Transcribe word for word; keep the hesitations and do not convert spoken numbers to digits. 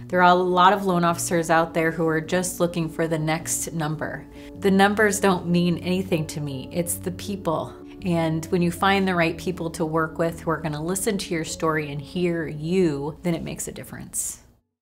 There are a lot of loan officers out there who are just looking for the next number. The numbers don't mean anything to me. It's the people. And when you find the right people to work with who are going to listen to your story and hear you, then it makes a difference.